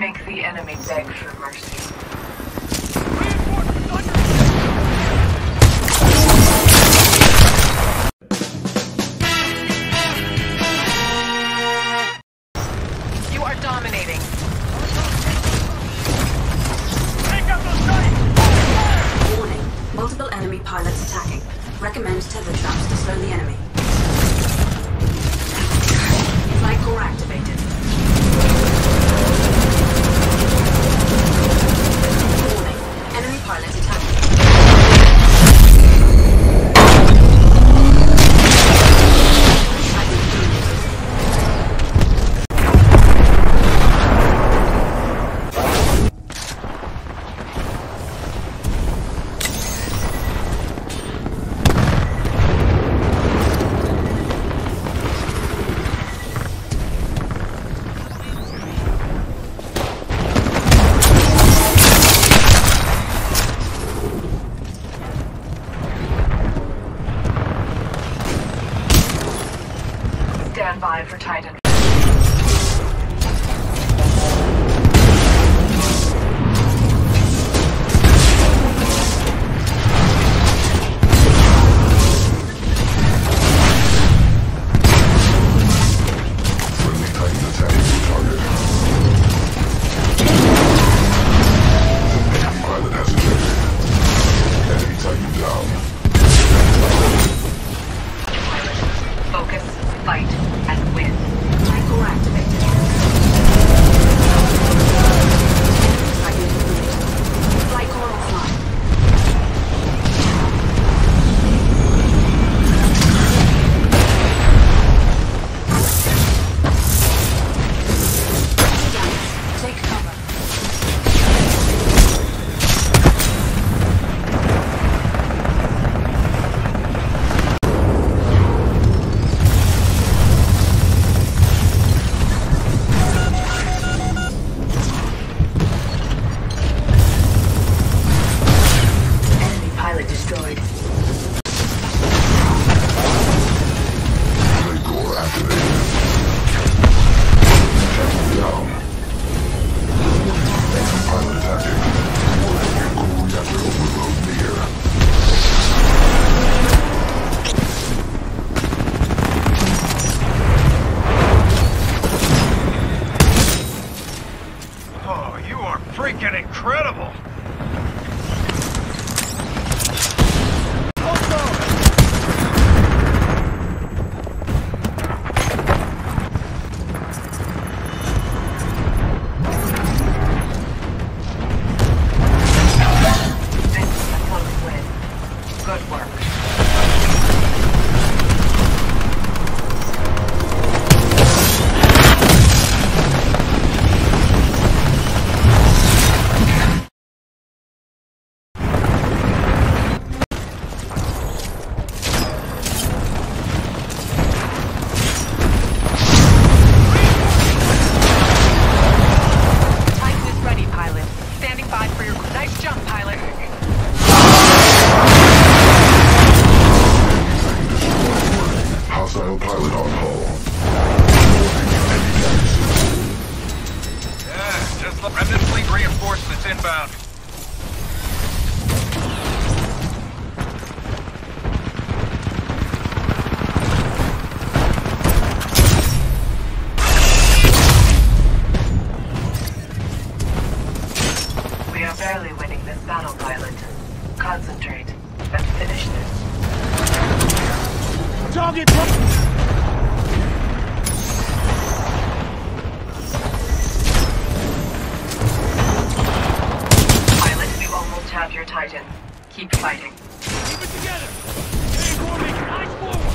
Make the enemy beg for mercy. Reinforcements on your... You are dominating. Take out those guys! Warning. Multiple enemy pilots attacking. Recommend tether traps to slow the enemy. Flight core activated. Warning. Enemy pilot attacking. Stand by for Titanfall. Friendly Titan attacking the target. Enemy pilot has ejected. Enemy Titan down. Focus, fight, and win. Flight core activated. Flight core offline. Take cover. Enemy pilot destroyed. Friendly core activated. Titan down. Enemy pilot attacking. Core reactor overload near. Oh, you are freaking incredible! This is a close win. Good work. Titan is ready, pilot. Standing by for your nice jump, pilot. Hostile pilot on hull. Yeah, just look. Remnant fleet reinforcements inbound. We are barely winning this battle, pilot. Concentrate and finish this. Target! Pilot, you almost have your Titan. Keep fighting. Keep it together! Hey, Warwick, eyes forward!